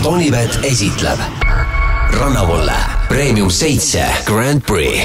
Tonybet esitleb Rannavolle Premium 7 Grand Prix.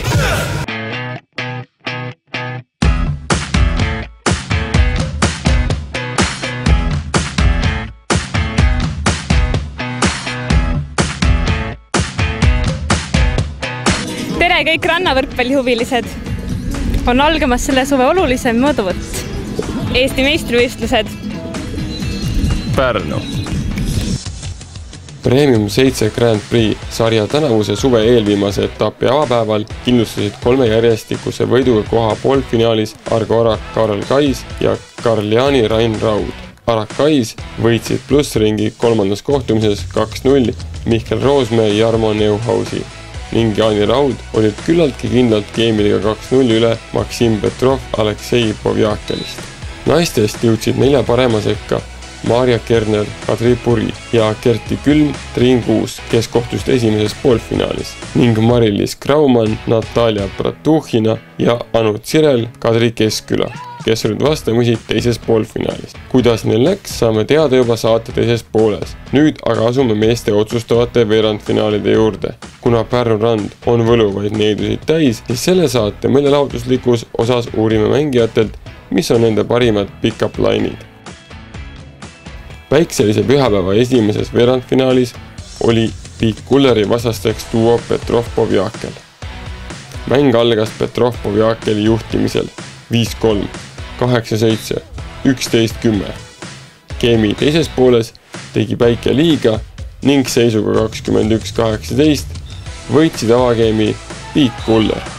Tere kõik rannavõrkpallihuvilised! On algamas selle suve olulisem mõõduvõtt. Eesti meistrivõistlused. Pärnu. Premium 7 Grand Prix sarja tänavuse suve eelviimase etapi avapäeval kindlustasid 3 järjestikuse võiduga koha poolfinaalis Argo Arak, Karl Kais ja Karl-Jaani Rain Raud. Arak Kais võitsid plussringi 3. kohtumises 2-0 Mihkel Roosmäe ja Jarmo Neuhausi ning Jaani Raud olid küllaltki kindlalt geemiliga 2-0 üle Maksim Petrov Aleksei Povjakelist. Naistest jõudsid 4 parema sekka Maarja Kerner, Kadri Puri ja Kerti Külm, Triin Kuus, kes kohtusid esimeses poolfinaalis ning Mari-Liis Kraumann, Natalja Bratuhhina ja Anu Tsirel, Kadri Keskküla, kes olid vastamisi teises poolfinaalis. Kuidas neil läks, saame teada juba saate teises pooles. Nüüd aga asume meeste otsustavate veerandfinaalide juurde. Kuna Pärnu Rand on võluvaid needusid täis, siis selle saate meelelahutuslikus osas uurime mängijatelt, mis on nende parimad pick-up line'id. Päikselise pühapäeva esimeses veerandfinaalis oli Piik Kulleri vastasteks duo Petrov-Povjakel. Mäng algas Petrov-Povjakeli juhtimisel 5-3, 8-7, 11-10. Geemi teises pooles tegi Päike liiga ning seisuga 21-18 võitsid avageemi Piik Kuller.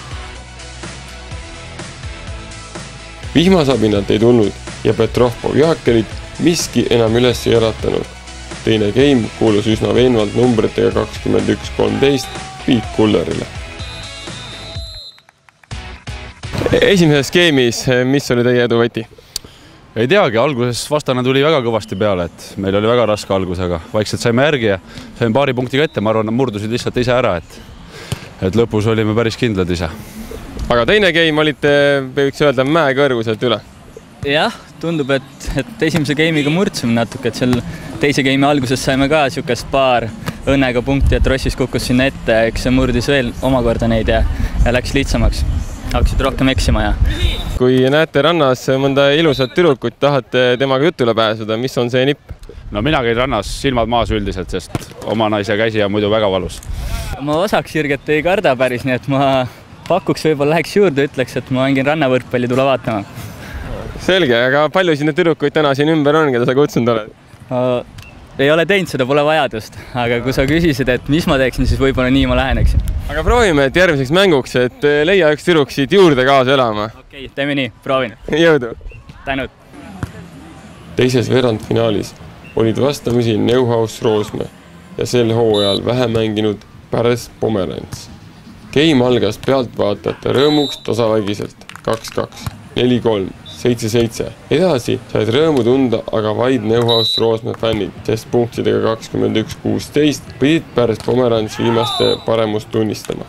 Vihmasabinat ei tulnud ja Petrov-Povjakelit miski enam üles ei äratanud. Teine game kuulus üsna veenvalt numbritega 21-13 Piik Kullerile. Esimeses game'is, mis oli teie edu võti? Ei teagi, alguses vastane tuli väga kõvasti peale, et meil oli väga raske algus, aga vaikselt saime järgi ja saime paari punktiga ette. Ma arvan, nad murdusid lihtsalt ise ära, et lõpus olime päris kindlad ise. Aga teine game olite, võiks öelda, mäe kõrguselt üle. Jah, tundub, et esimese game'iga murdsime natuke, et seal teise game'i alguses saime ka siukest paar õnnega punkti, et Rossis kukkus sinna ette, eks see murdis veel omakorda neid ja läks lihtsamaks. Hakkasid rohkem eksima ja. Kui näete rannas mõnda ilusat tüdrukut, tahate temaga jutule pääseda, mis on see nipp? No mina käin rannas silmad maas üldiselt, sest oma naise käsi on muidu väga valus. Ma osaks Jürget ei karda päris, nii et ma pakuks võib-olla läheks juurde, ütleks, et ma mängin rannavõrkpalli, tule vaatama. Selge, aga palju siin tüdrukuid täna siin ümber on, keda sa kutsunud oled? Ei ole teinud seda, pole vajadust, aga kui sa küsisid, et mis ma teeksin, siis võib-olla nii ma läheneksin. Aga proovime, et järgmiseks mänguks, et leia üks tüdruk siit juurde kaasa elama. Okei, teeme nii, proovin. Jõudu! Tänud! Teises veerandfinaalis olid vastamisi Neuhaus Roosmäe ja sel hooajal vähe mänginud Päres Pomerants. Game algas pealtvaatajate rõõmuks tasavägiselt 2-2, 4-3, 7-7. Edasi said rõõmu tunda aga vaid Neuhaus Roosmäe fännid, sest punktidega 21-16 pidid Päres Pomerants viimaste paremust tunnistama.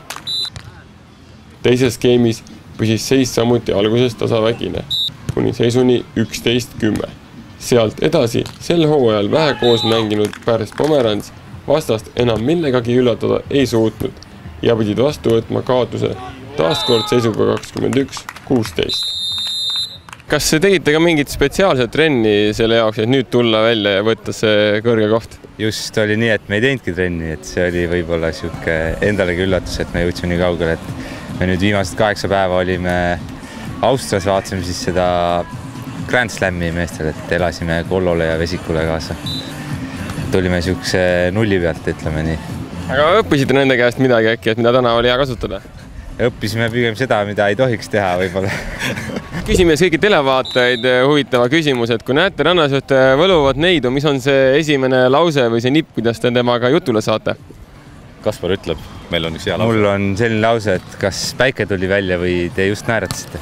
Teises game'is püsis seis samuti alguses tasavägine, kuni seisuni 11-10. Sealt edasi sel hooajal vähe koos mänginud Päres Pomerants vastast enam millegagi üllatada ei suutnud ja pidid vastu võtma kaotuse taaskord seisuga 21-16. Kas tegite ka mingit spetsiaalset trenni selle jaoks, et nüüd tulla välja ja võtta see kõrge koht? Just oli nii, et me ei teinudki trenni, et see oli võib-olla siuke endalegi üllatus, et me jõudsime nii kaugele, et me nüüd viimased 8 päeva olime Austrias, vaatasime siis seda Grand Slami meestel, et elasime Kollole ja Vesikule kaasa. Tulime siukse nulli pealt, ütleme nii. Aga õppisite nende käest midagi äkki, et mida täna oli hea kasutada? Õppisime pigem seda, mida ei tohiks teha võib-olla. Küsime kõiki televaatajaid huvitava küsimuse, et kui näete rannas ühte võluvat neidu, mis on see esimene lause või see nipp, kuidas te temaga jutule saate? Kaspar ütleb, meil on üks hea lause. Mul on selline lause, et kas päike tuli välja või te just naeratasite?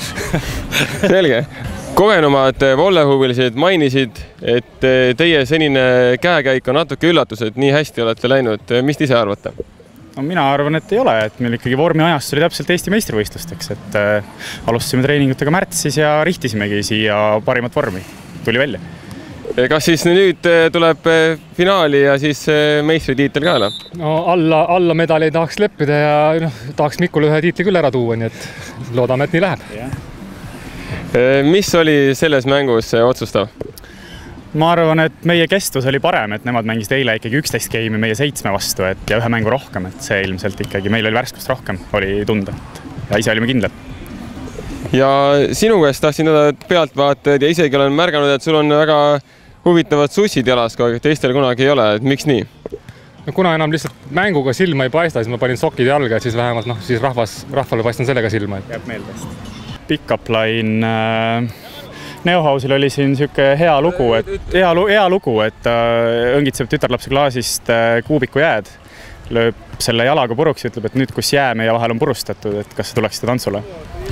Selge. Kogenumad vollehuvilised mainisid, et teie senine käekäik on natuke üllatus, et nii hästi olete läinud. Mis te ise arvate? No, mina arvan, et ei ole, et meil ikkagi vormi ajast oli täpselt Eesti meistrivõistlusteks, et alustasime treeningutega märtsis ja rihtisimegi siia parimat vormi. Tuli välja. Kas siis nüüd tuleb finaali ja siis meistritiitel ka? No alla medali ei tahaks leppida ja tahaks Mikule ühe tiitli küll ära tuua, nii et loodame, et nii läheb. Mis oli selles mängus otsustav? Ma arvan, et meie kestvus oli parem, et nemad mängisid eile ikkagi 11 geimi meie 7 vastu ja ühe mängu rohkem, et see ilmselt ikkagi meil oli värskust rohkem, oli tunda ja ise olime kindlad. Ja sinu käest tahtsin pealtvaatajad ja isegi olen märganud, et sul on väga huvitavad sussid jalas, kui teistel kunagi ei ole, et miks nii? No, kuna enam lihtsalt mänguga silma ei paista, siis ma panin sokid jalga, et siis vähemalt siis rahvale paistan sellega silma. Jääb meelde hästi. Pick-up line Neuhausil oli siin siuke hea lugu, et õngitseb tütarlapse klaasist kuubiku jääd, lööb selle jalaga puruks ja ütleb, et nüüd, kus jää meie vahel on purustatud, et kas sa tuleksite tantsule?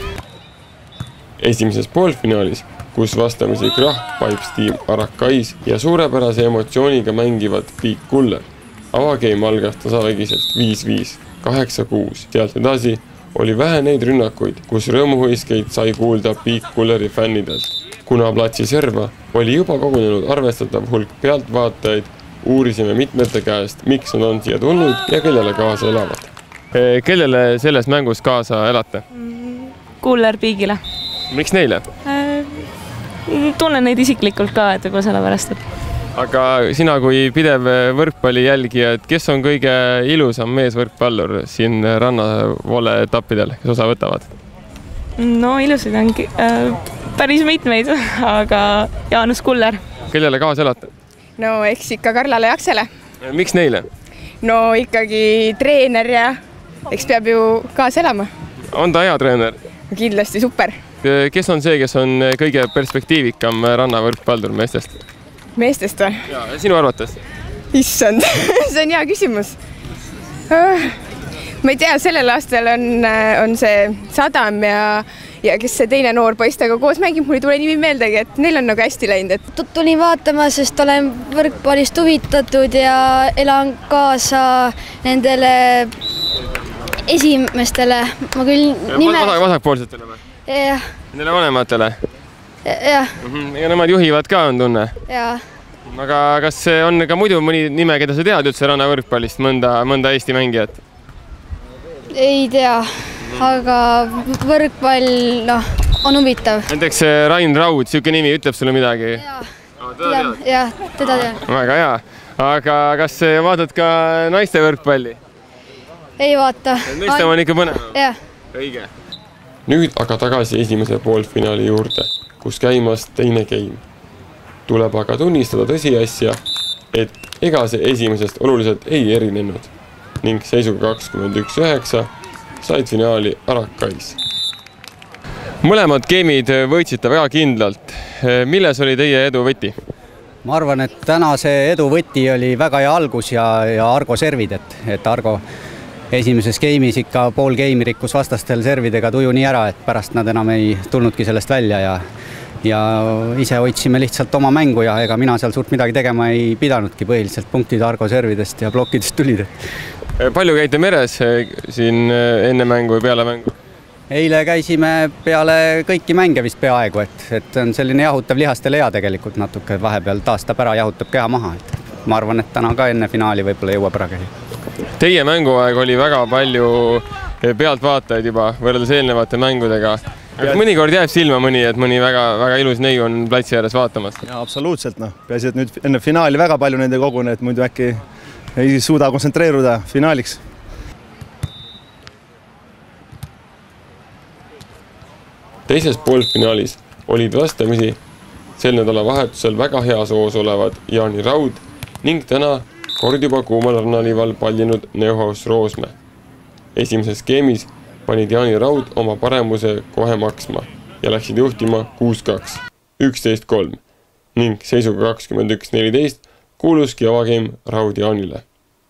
Esimeses poolfinaalis, kus vastamisi Krahh, Pipes Team, Arakais ja suurepärase emotsiooniga mängivad Big Kuller. Avageim algas tasavägiselt 5-5, 8-6, sealt edasi oli vähe neid rünnakuid, kus rõõmuhõiskeid sai kuulda Big Kulleri fännidelt. Kuna platsi serva oli juba kogunenud arvestatav hulk pealtvaatajaid, uurisime mitmete käest, miks nad on siia tulnud ja kellele kaasa elavad. Kellele selles mängus kaasa elate? Kuller Bigile. Miks neile? Tunnen neid isiklikult ka, et juba sellepärast. Aga sina kui pidev võrkpalli jälgija, et kes on kõige ilusam meesvõrkpallur siin rannavoole etappidel, kes osa võtavad? No ilusid ongi päris mitmeid, aga Jaanus Kuller. Kellele kaasa elate? No eks ikka Karlale ja Aksele. Miks neile? No ikkagi treener ja eks peab ju kaasa elama. On ta hea treener? Kindlasti super. Kes on see, kes on kõige perspektiivikam rannavõrkpaldur meestest? Meestest või? Ja, sinu arvates? Issand, see on hea küsimus. Ma ei tea, sellel aastal on see Sadam ja kes see teine noor poistega koos mängib, mul ei tule nimi meeldegi, et neil on nagu hästi läinud. Tulin vaatama, sest olen võrkpallist huvitatud ja elan kaasa nendele esimestele. Ma küll vasakpoolsetele või? Jah. Nendele vanematele? Jah. Ja nemad juhivad ka, on tunne? Jah. Aga kas on ka muidu mõni nime, keda sa tead üldse rannavõrkpallist, mõnda Eesti mängijat? Ei tea, aga võrkpall on huvitav. Näiteks Rain Raud, siuke nimi ütleb sulle midagi? Jah, teda tean. Väga hea. Aga kas vaatad ka naiste võrkpalli? Ei vaata. Naiste on ikka põnev? Jah. Õige. Nüüd aga tagasi esimese poolfinaali juurde, kus käimas teine game. Tuleb aga tunnistada tõsiasja, et ega see esimesest oluliselt ei erinenud ning seisuga 21-9 said finaali Arakais. Mõlemad gameid võitsite väga kindlalt. Milles oli teie edu võti? Ma arvan, et täna see edu võti oli väga hea algus ja Argo servid, et Argo esimeses game'is ikka pool game'i rikkus vastastel servidega tuju nii ära, et pärast nad enam ei tulnudki sellest välja ja ise hoidsime lihtsalt oma mängu ja ega mina seal suurt midagi tegema ei pidanudki, põhiliselt punktid Argo servidest ja blokkidest tulid. Palju käite meres siin enne mängu ja peale mängu? Eile käisime peale kõiki mänge vist peaaegu, et on selline jahutav lihastele hea tegelikult natuke, vahepeal taastab ära, jahutab keha maha. Ma arvan, et täna ka enne finaali võib-olla jõuab ära käia. Teie mänguaeg oli väga palju pealtvaatajaid juba võrreldes eelnevate mängudega. Mõnikord jääb silma mõni, et mõni väga ilus neiu on platsi ääres vaatamas? Ja, absoluutselt. Peaasi, et nüüd enne finaali väga palju nende kogune, et muidu äkki ei suuda kontsentreeruda finaaliks. Teises poolfinaalis olid vastamisi sel nädala vahetusel väga hea soos olevad Jaani Raud ning täna kord juba kuumal rannaliival pallinud Neuhaus Roosmäe. Esimeses skeemis panid Jaani Raud oma paremuse kohe maksma ja läksid juhtima 6-2, 11-3 ning seisuga 21-14 kuuluski avageim Raud Jaanile.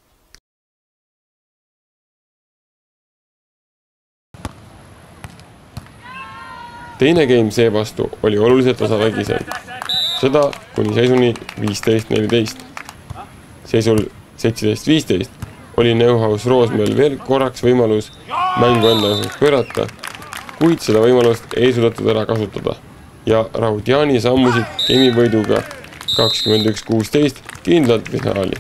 Teine game seevastu oli oluliselt tasavägisem. Seda kuni seisuni 15-14. Seisul 17-15 oli Neuhaus Roosmäel veel korraks võimalus mängu enda pöörata, kuid seda võimalust ei suudetud ära kasutada ja Raud Jaani sammusid game'i võiduga 21-16 kindlalt finaali.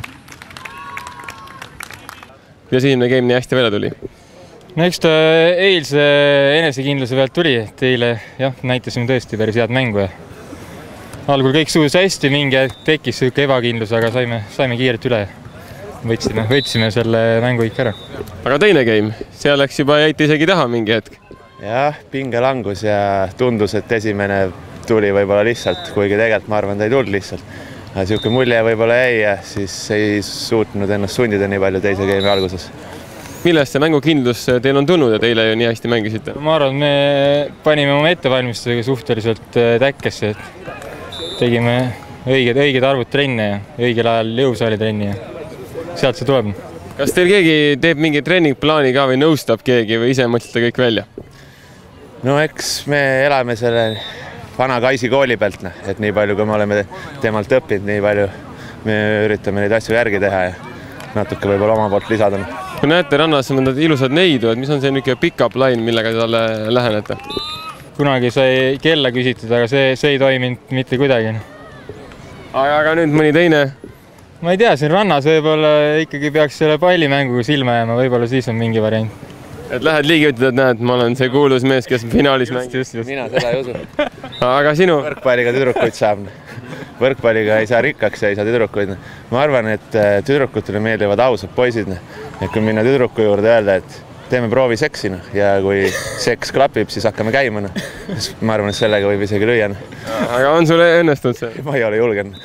Ja esimene game nii hästi välja tuli? No eks ta eilse enesekindluse pealt tuli, et eile näitasime tõesti päris head mängu ja algul kõik sujus hästi, mingi hetk tekkis selline ebakindlus, aga saime kiirelt üle. Võtsime selle mängu ikka ära. Aga teine game, seal läks juba jäite isegi taha mingi hetk. Jah, pingelangus ja tundus, et esimene tuli võib-olla lihtsalt, kuigi tegelikult ma arvan, ta ei tulnud lihtsalt. Siuke mulje võib-olla jäi ja siis ei suutnud ennast sundida nii palju teise game'i alguses. Millest see mängukindlus teil on tulnud, et eile ju nii hästi mängisite? Ma arvan, me panime oma ettevalmistusega suhteliselt täkkesse, et tegime õiged arvud trenne ja õigel ajal jõusaali trenni ja sealt see tuleb. Kas teil keegi teeb mingi treeningplaani ka või nõustab keegi või ise mõtlete kõik välja? No eks me elame selle vana Kaisi kooli pealt, et nii palju, kui me oleme temalt õppinud, nii palju me üritame neid asju järgi teha ja natuke võib-olla oma poolt lisada. Kui näete rannas on need ilusad neidu, et mis on see niisugune pick-up line, millega te talle lähenete? Kunagi sai kella küsitud, aga see ei toiminud mitte kuidagi. Aga nüüd mõni teine? Ma ei tea, siin rannas võib-olla ikkagi peaks selle pallimänguga silma jääma, võib-olla siis on mingi variant. Et lähed liigi ütled, et näed, ma olen see kuulus mees, kes finaalis mängis. Mina seda ei usu. Aga sinu? Võrkpalliga tüdrukuid saab. Võrkpalliga ei saa rikkaks ja ei saa tüdrukuid. Ma arvan, et tüdrukutele meeldivad ausad poisid. Et kui minna tüdruku juurde öelda, et teeme proovi seksi ja kui seks klapib, siis hakkame käima. Ma arvan, et sellega võib isegi lüüa. Aga on sulle õnnestunud see? Ma ei ole julgenud.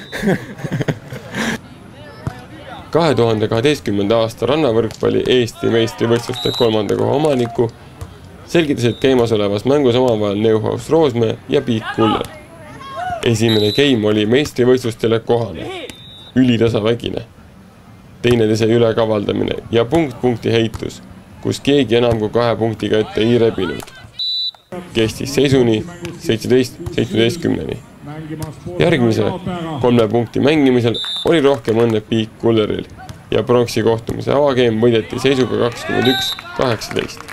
2012. aasta rannavõrkpalli Eesti meistrivõistluste 3. koha omaniku selgitasid käimasolevas mängus omavahel Neuhaus Roosmäe ja Piik Kuller. Esimene game oli meistrivõistlustele kohane, ülitasavägine, teineteise ülekavaldamine ja punkti heitus, kus keegi enam kui 2 punktiga ette ei rebinud. Kestis seisuni 17-17. Järgmise 3 punkti mängimisel oli rohkem õnne Piik Kulleril ja pronksi kohtumise avageim võideti seisuga 21-18.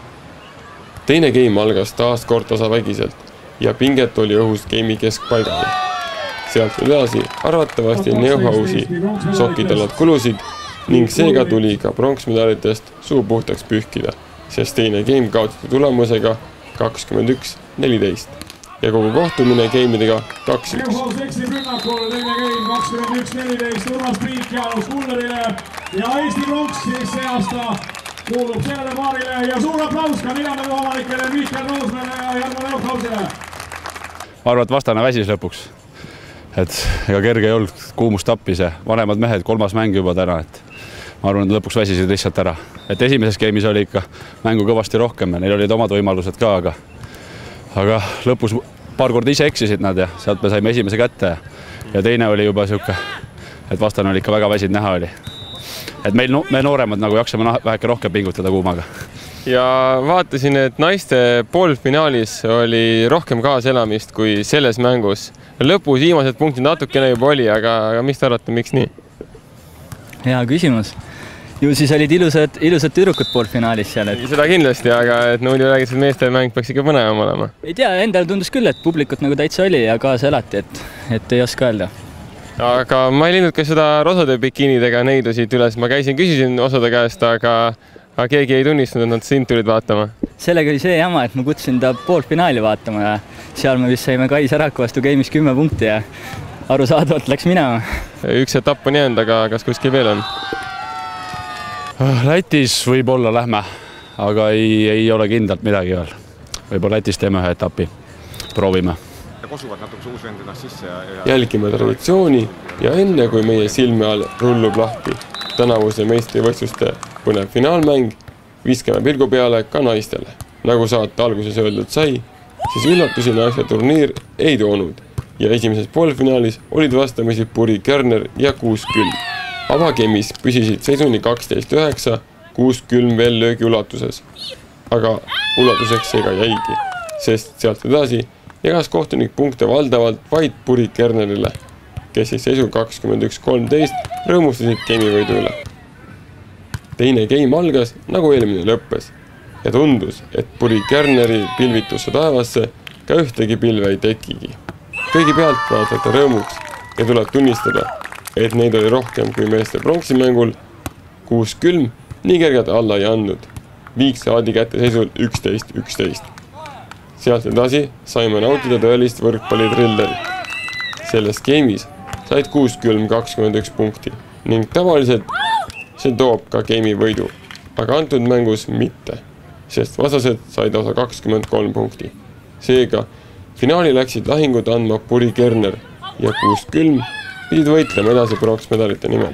Teine game algas taas kord tasavägiselt ja pinget oli õhus game'i keskpaigani. Sealt edasi arvatavasti Neuhausi sokitalad kulusid ning seega tuli ka pronksmedalitest suu puhtaks pühkida, sest teine game kaotati tulemusega 21-14. Ja kogu kohtumine game'idega 2-1. Neuhaus eksib rünnakul, teine game 21-14 Urmas Piik Jaanus Kullerile ja Eesti pronks siis see aasta kuulub sellele paarile ja suur aplaus ka neljandale omanikele Mihkel Roosmäele ja Jarmo Neuhausile. Arvan, et vastane väsis lõpuks. Et ega kerge ei olnud, kuumus tappis ja vanemad mehed, 3. mäng juba täna. Et ma arvan, et lõpuks väsisid lihtsalt ära. Et esimeses game'is oli ikka mängu kõvasti rohkem ja neil olid omad võimalused ka, aga lõpus paar korda ise eksisid nad ja sealt me saime esimese kätte ja teine oli juba siuke, et vastane oli ikka väga väsinud näha oli. Et me nooremad nagu jaksame väheke rohkem pingutada kuumaga. Ja vaatasin, et naiste poolfinaalis oli rohkem kaaselamist kui selles mängus. Lõpus viimased punktid natukene juba oli, aga mis te arvate, miks nii? Hea küsimus. Ju siis olid ilusad tüdrukud poolfinaalis seal. Seda kindlasti, aga muidu räägid, et meeste mäng peaks ikka põnevam olema. Ei tea, endal tundus küll, et publikut nagu täitsa oli ja kaasa elati, et ei oska öelda. Aga ma ei liinud ka seda rosade bikiinidega neidusid üles. Ma küsisin osade käest, aga keegi ei tunnistanud, et nad sind tulid vaatama. Sellega oli see jama, et ma kutsusin ta poolfinaali vaatama ja seal me vist saime Kai Säraku vastu game'is 10 punkti ja arusaadavalt läks minema. Üks etapp on jäänud, aga kas kuskil veel on? Lätis võib-olla lähme, aga ei ole kindlalt midagi veel. Võib-olla Lätis teeme ühe etapi, proovime. Ja kosuvad natuke uusvend ennast sisse ja... Jälgime traditsiooni ja enne kui meie silme all rullub lahti tänavuse meistrivõistluste põnev finaalmäng, viskame pilgu peale ka naistele. Nagu saate alguses öeldud sai, siis üllatusi naiste turniir ei toonud ja esimeses poolfinaalis olid vastamisi Puri Körner ja Kuus Külm. Avagemis püsisid seisuni 12-9, Kuus Külm veel löögi ulatuses. Aga ulatuseks see ka jäigi, sest sealt edasi jagas kohtunik punkte valdavalt vaid Puri Körnerile, kes siis seisu 21-13 rõõmustasid game'i võidu üle. Teine game algas nagu eelmine lõppes ja tundus, et Puri Körneri pilvitusse taevasse ka ühtegi pilve ei tekigi. Kõigi pealt vaatajate rõõmuks ja tuleb tunnistada, et neid oli rohkem kui meeste pronksimängul. Kuusk Külm nii kergelt alla ei andnud. Viik saadi kätte seisul 11-11. Sealt edasi saime nautida tõelist võrkpallitrilleri. Selles game'is said Kuusk Külm 21 punkti ning tavaliselt see toob ka game'i võidu, aga antud mängus mitte, sest vastased said osa 23 punkti. Seega finaali läksid lahingud andma Puri Kerner ja Kuusk Külm pidid võitlema edasi pronksmedalite nimel.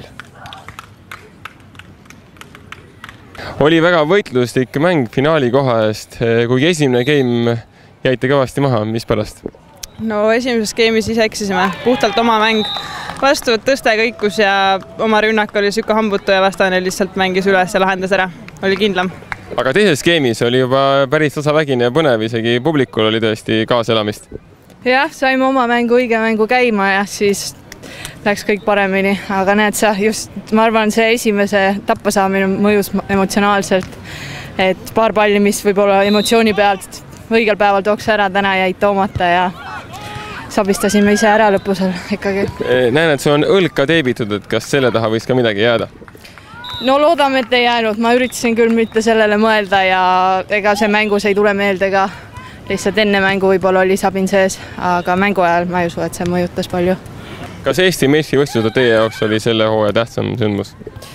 Oli väga võitluslik mäng finaali koha eest, kuigi esimene game jäite kõvasti maha, mis pärast? No esimeses game'is ise eksisime, puhtalt oma mäng. Vastuvõtt tõste kõikus ja oma rünnak oli sükke hambutu ja vastane lihtsalt mängis üles ja lahendas ära. Oli kindlam. Aga teises game'is oli juba päris tasavägine ja põnev, isegi publikul oli tõesti kaaselamist. Jah, saime oma õige mängu käima ja siis läks kõik paremini, aga näed sa just, ma arvan, see esimese tappa saamine mõjus emotsionaalselt, et paar palli, mis võib-olla emotsiooni pealt õigel päeval tooks ära, täna jäid toomata ja sabistasime ise ära lõpusel ikkagi. Näen, et see on õlka teebitud, et kas selle taha võis ka midagi jääda? No loodame, et ei jäänud, ma üritasin küll mitte sellele mõelda ja ega see mängus ei tule meelde ka. Lihtsalt enne mängu võib-olla oli sabin sees, aga mängu ajal ma ei usu, et see mõjutas palju. Kas Eesti meistrivõistlused teie jaoks oli selle hooaja tähtsam sündmus?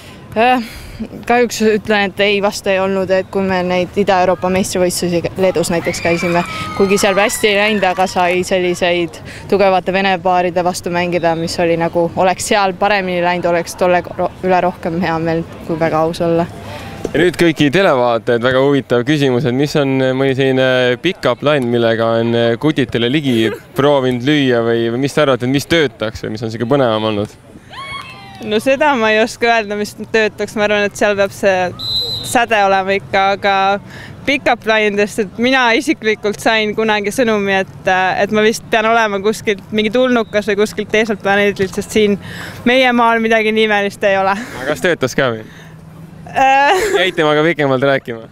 Kahjuks ütlen, et ei vasta ei olnud, et kui me neid Ida-Euroopa meistrivõistlusi Leedus näiteks käisime, kuigi seal hästi ei läinud, aga sai selliseid tugevate vene paaride vastu mängida, mis oli nagu, oleks seal paremini läinud, oleks tolle üle rohkem hea meel, kui väga aus olla. Ja nüüd kõiki televaatajad, väga huvitav küsimus, et mis on mõni selline pick-up line, millega on kutitele ligi proovinud lüüa või mis te arvate, et mis töötaks või mis on siuke põnevam olnud? No seda ma ei oska öelda, mis töötaks, ma arvan, et seal peab see säde olema ikka, aga pick-up line'dest, et mina isiklikult sain kunagi sõnumi, et ma vist pean olema kuskilt mingi tulnukas või kuskilt teiselt planeedilt, sest siin meie maal midagi nimelist ei ole. Aga kas töötas ka või? Jäite temaga pikemalt rääkima?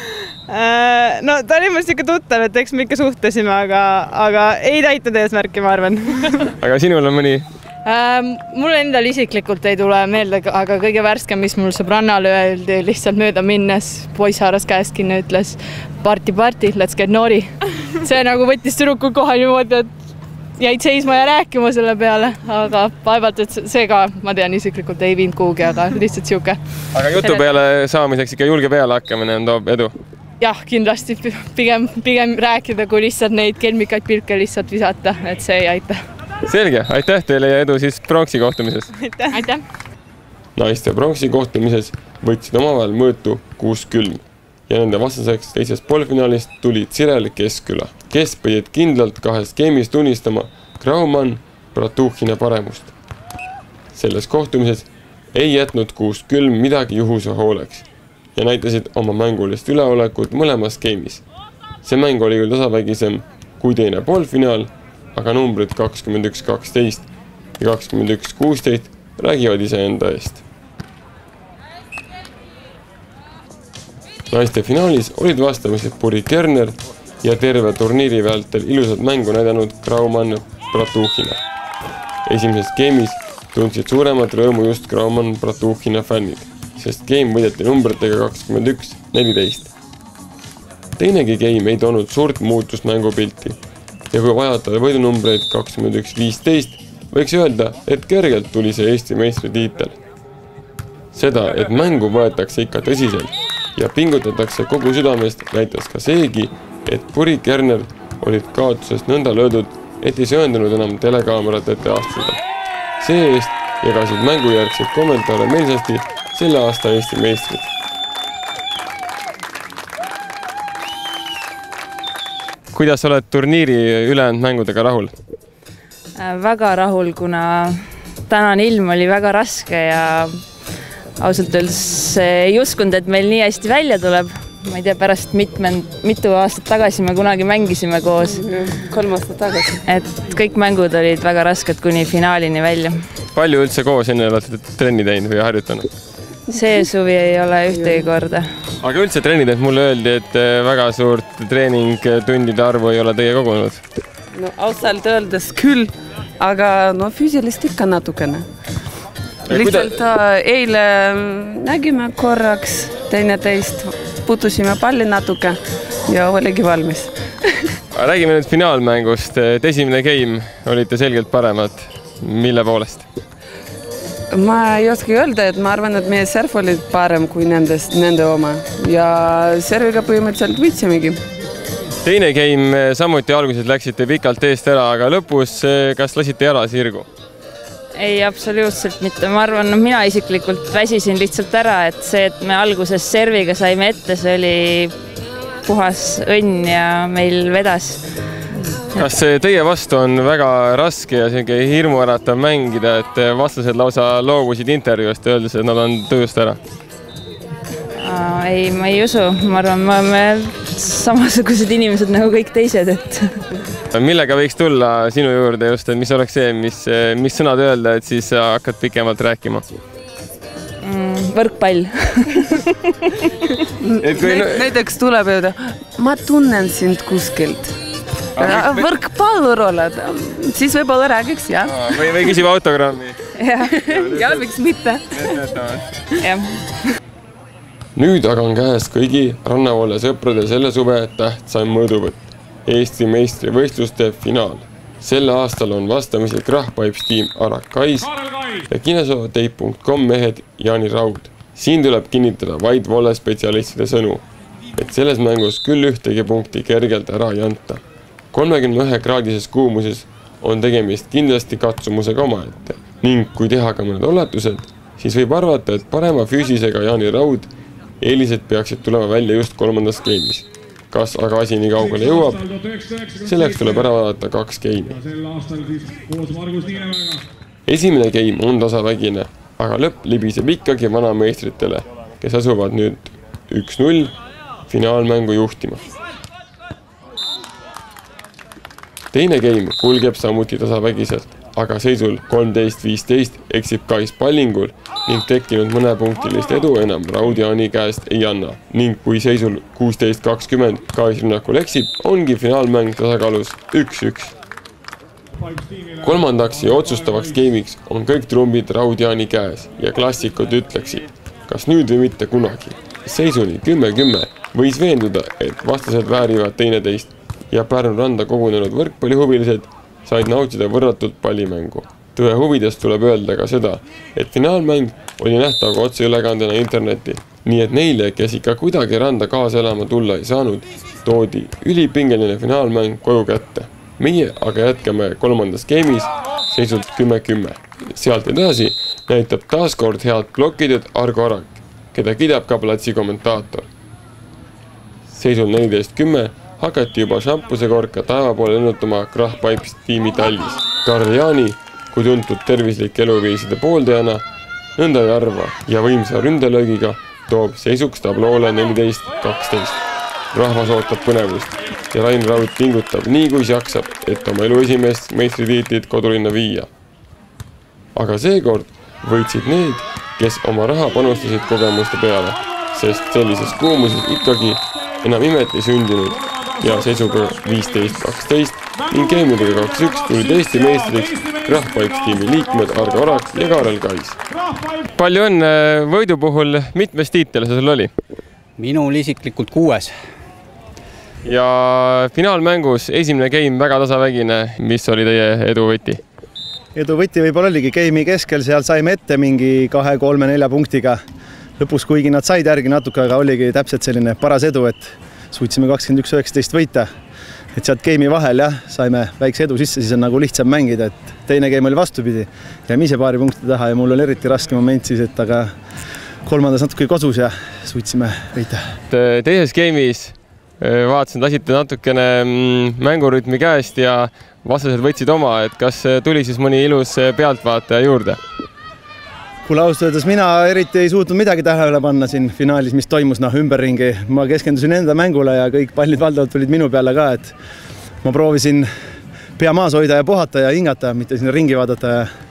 No ta oli must ikka tuttav, et eks me ikka suhtlesime, aga ei täitnud eesmärki, ma arvan. Aga sinul on mõni? Mulle endal isiklikult ei tule meelde, aga kõige värskem, mis mul sõbrannale öeldi lihtsalt mööda minnes, poiss haaras käest kinni, ütles party, let's get naughty. See nagu võttis tüdrukul kohe niimoodi, et jäid seisma ja rääkima selle peale, aga vaevalt, et see ka, ma tean isiklikult, ei viinud kuhugi, aga lihtsalt siuke. Aga jutu peale saamiseks ikka julge peale hakkamine on toob edu? Jah, kindlasti pigem rääkida, kui lihtsalt neid kelmikaid pilke lihtsalt visata, et see ei aita. Selge, aitäh teile ja edu siis pronksi kohtumises. Aitäh. Naiste pronksi kohtumises võtsid omavahel mõõtu Kuusk Külm ja nende vastaseks teises poolfinaalist tulid Sirel Keskküla, kes pidid kindlalt kahest game'is tunnistama Graumann Bratuhhina paremust. Selles kohtumises ei jätnud Kuusk Külm midagi juhuse hooleks ja näitasid oma mängulist üleolekut mõlemas game'is. See mäng oli küll tasavägisem kui teine poolfinaal, aga numbrid 21-12 ja 21-16 räägivad iseenda eest. Naiste finaalis olid vastamisi Puri Kerner ja terve turniiri vältel ilusat mängu näidanud Graumann Bratuhhina. Esimeses game'is tundsid suuremat rõõmu just Graumann Bratuhhina fännid, sest game võideti numbritega 21-14. Teinegi game ei toonud suurt muutust mängupilti. Ja kui vajatada võidunumbreid 21-15, võiks öelda, et kergelt tuli see Eesti meistritiitel. Seda, et mängu võetakse ikka tõsiselt ja pingutatakse kogu südamest, näitas ka seegi, et Puri Kerner olid kaotusest nõnda löödud, et ei sööndunud enam telekaamerat ette astuda. See eest jagasid mängujärgseid kommentaare meelsasti selle aasta Eesti meistrid. Kuidas oled turniiri ülejäänud mängudega rahul? Väga rahul, kuna tänane ilm oli väga raske ja ausalt öeldes ei uskunud, et meil nii hästi välja tuleb. Ma ei tea, pärast mitu aastat tagasi me kunagi mängisime koos. 3 aastat tagasi. Et kõik mängud olid väga rasked kuni finaalini välja. Palju üldse koos enne olete trenni teinud või harjutanud? See suvi ei ole ühtegi korda. Aga üldse trennid, et mulle öeldi, et väga suurt treeningtundide arvu ei ole teie kogunud? No ausalt öeldes küll, aga no füüsilist ikka natukene. Lihtsalt eile nägime korraks teineteist, puutusime palli natuke ja oligi valmis. Räägime nüüd finaalmängust. Esimene game olite selgelt paremad. Mille poolest? Ma ei oska öelda, et ma arvan, et meie serv oli parem kui nende oma ja serviga põhimõtteliselt võitsimegi. Teine game samuti alguses läksite pikalt eest ära, aga lõpus kas lasite jala sirgu? Ei, absoluutselt mitte. Ma arvan, mina isiklikult väsisin lihtsalt ära, et see, et me alguses serviga saime ette, see oli puhas õnn ja meil vedas. Kas teie vastu on väga raske ja hirmuäratav mängida, et vastased lausa loobusid intervjuust ja öeldes, et nad on tööst ära? Ei, ma ei usu. Ma arvan, me oleme samasugused inimesed nagu kõik teised. Millega võiks tulla sinu juurde just, et mis oleks see, mis sõnad öelda, et siis hakkad pikemalt rääkima? Võrkpall. Näiteks tuleb öelda, ma tunnen sind kuskilt. Võrkpallur oled, siis võib-olla räägiks, jah. Või küsib autogrammi. Ja, miks mitte. Nüüd aga on käes kõigi Rannavolle sõprade selle suve tähtsaim mõõduvõtt. Eesti meistrivõistluste finaal. Selle aastal on vastamisi Krahpipes tiim Arakais ja kinesotape.com mehed Jaani Raud. Siin tuleb kinnitada vaid volle spetsialistide sõnu, et selles mängus küll ühtegi punkti kergelt ära ei anta. 31-kraadises kuumuses on tegemist kindlasti katsumusega omaette ning kui teha ka mõned oletused, siis võib arvata, et parema füüsisega Jaani Raud eelised peaksid tulema välja just kolmandas game'is. Kas aga asi nii kaugele jõuab? Selleks tuleb ära vaadata 2 game'i. Esimene game on tasavägine, aga lõpp libiseb ikkagi vanameistritele, kes asuvad nüüd 1-0 finaalmängu juhtima. Teine game kulgeb samuti tasavägiselt, aga seisul 13-15 eksib Kais pallingul ning tekkinud mõnepunktilist edu enam Raud Jaani käest ei anna. Ning kui seisul 16-20 Kais rünnakul eksib, ongi finaalmäng tasakaalus 1-1. Kolmandaks ja otsustavaks game'iks on kõik trumbid Raud Jaani käes ja klassikud ütleksid, kas nüüd või mitte kunagi. Seisuni 10-10 võis veenduda, et vastased väärivad teineteist ja Pärnu randa kogunenud võrkpallihuvilised said nautida võrratult pallimängu. Tõe huvides tuleb öelda ka seda, et finaalmäng oli nähtav ka otseülekandena interneti, nii et neile, kes ikka kuidagi randa kaasa elama tulla ei saanud, toodi ülipingeline finaalmäng koju kätte. Meie aga jätkame kolmandas game'is seisult 10-10. Sealt edasi näitab taaskord head blokitud Argo Arak, keda kiidab ka platsi kommentaator. Seisul 14-10 hakati juba šampuse korka taeva poole lennutama Krahpipes tiimi tallis. Karl Jaani, kui tuntud tervislik eluviiside pooldajana, nõnda ei arva ja võimsa ründelöögiga toob seisuks tabloole 14-12. Rahvas ootab põnevust ja Rain Raud pingutab nii kui jaksab, et oma elu esimest meistritiitlit kodulinna viia. Aga seekord võitsid need, kes oma raha panustasid kogemuste peale, sest sellises kuumuses ikkagi enam imet ei sündinud ja seisuga 15-12 ning game'idega 2-1 tulid Eesti meistriks Krahpipes tiimi liikmed Argo Arak ja Kaarel Kais. Palju õnne võidu puhul, mitmes tiitel see sul oli? Minul isiklikult 6. Ja finaalmängus esimene game väga tasavägine, mis oli teie eduvõti? Eduvõti võib-olla oligi game'i keskel, seal saime ette mingi 2, 3, 4 punktiga. Lõpus, kuigi nad said järgi natuke, aga oligi täpselt selline paras edu, et suutsime 21-19 võita. Et sealt game'i vahel saime väikse edu sisse, siis on nagu lihtsam mängida, et teine game oli vastupidi. Jäime ise paari punkti taha ja mul oli eriti raske moment siis, et aga kolmandas natuke kodus ja suutsime võita. Teises game'is vaatasin, lasite natukene mängurütmi käest ja vastased võtsid oma, et kas tuli siis mõni ilus pealtvaataja juurde? Kuule ausalt öeldes, mina eriti ei suutnud midagi tähele panna siin finaalis, mis toimus ümberringi. Ma keskendusin enda mängule ja kõik pallid valdavalt tulid minu peale ka, et ma proovisin pea maas hoida ja puhata ja hingata, mitte sinna ringi vaadata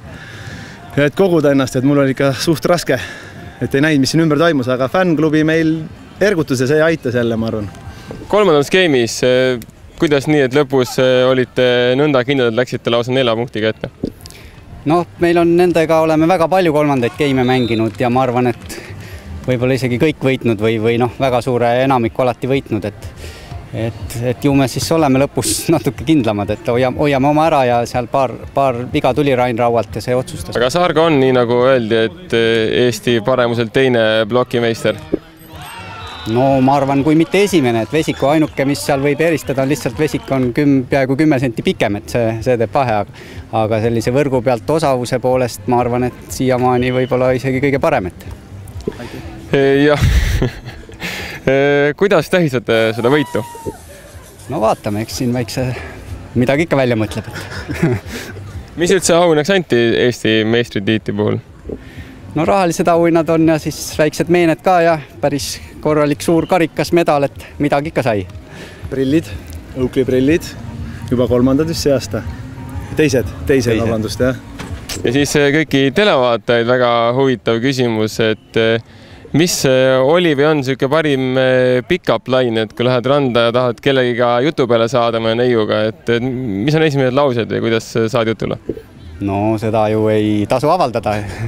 ja et koguda ennast, et mul oli ikka suht raske, et ei näinud, mis siin ümber toimus, aga fännklubi meil ergutus ja see aitas jälle, ma arvan. Kolmandas game'is, kuidas nii, et lõpus olite nõnda kindlad, läksite lausa 4 punktiga ette? Noh, meil on nendega, oleme väga palju kolmandaid geime mänginud ja ma arvan, et võib-olla isegi kõik võitnud või noh, väga suure enamiku alati võitnud, et ju me siis oleme lõpus natuke kindlamad, et hoiame oma ära ja seal paar viga tuli Rain Raualt ja see otsustas. Aga Argo on, nii nagu öeldi, et Eesti paremuselt teine blokimeister? No ma arvan, kui mitte esimene, et Vesiku ainuke, mis seal võib eristada, on lihtsalt Vesik on peaaegu 10 senti pikem, et see teeb vahe, aga sellise võrgu pealt osavuse poolest ma arvan, et siiamaani võib-olla isegi kõige parem, et jah. Kuidas tähistate seda võitu? No vaatame, eks siin väikse midagi ikka välja mõtleb. Mis üldse auhinnaks anti Eesti meistritiitli puhul? No rahalised auhinnad on ja siis väiksed meened ka ja päris korralik suur karikas medal, et midagi ikka sai. Prillid, Oakley prillid, juba 3. vist see aasta. Teised, vabandust, jah. Ja siis kõiki televaatajaid väga huvitav küsimus, et mis oli või on selline parim pick-up line, et kui lähed randa ja tahad kellegiga jutu peale saada mõne neiuga, et mis on esimesed laused või kuidas saad jutule? No seda ju ei tasu avaldada,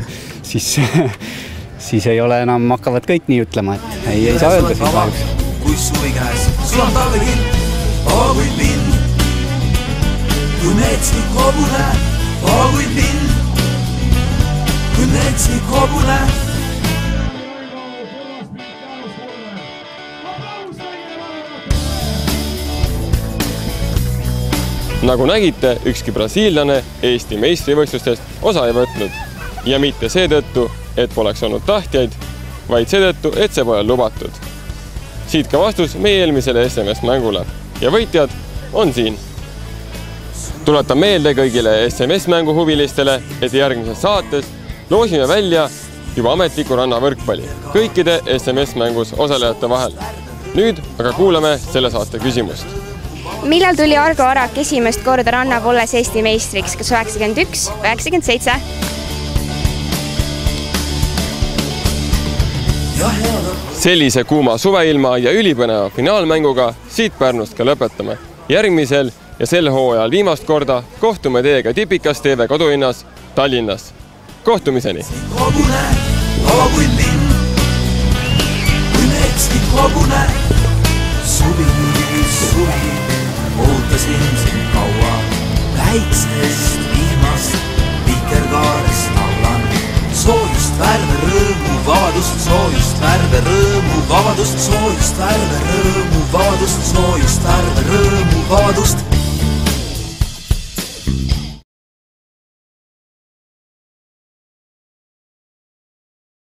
siis ei ole enam, hakkavad kõik nii ütlema, et ei saa öelda siis kahjuks. Kui suvi käes, sul on talvekind, kui lind. Kui metslik hobune, kui lind. Kui metslik hobune. Nagu nägite, ükski brasiillane Eesti meistrivõistlustest osa ei võtnud. Ja mitte seetõttu, et poleks olnud tahtjaid, vaid seetõttu, et see pole lubatud. Siit ka vastus meie eelmisele SMS-mängule. Ja võitjad on siin. Tuletan meelde kõigile SMS-mängu huvilistele, et järgmises saates loosime välja juba ametliku ranna võrkpalli kõikide SMS-mängus osalejate vahel. Nüüd aga kuulame selle saate küsimust. Millal tuli Argo Arak esimest korda rannavolles Eesti meistriks? Kas 91, 97? Sellise kuuma suveilma ja ülipõneva finaalmänguga siit Pärnust ka lõpetame. Järgmisel ja sel hooajal viimast korda kohtume teiega Tipikas TV koduhinnas Tallinnas. Kohtumiseni! Hobune, kui lind. Kui metslik hobune. Suvi, ootasin sind kaua. Väiksest vihmast, vikerkaarest laulan. Soojust, värve, rõõmu, vabadust. Soojust, värve, rõõmu, vabadust. Soojust, värve, rõõmu, vabadust. Soojust, värve, rõõmu, vabadust.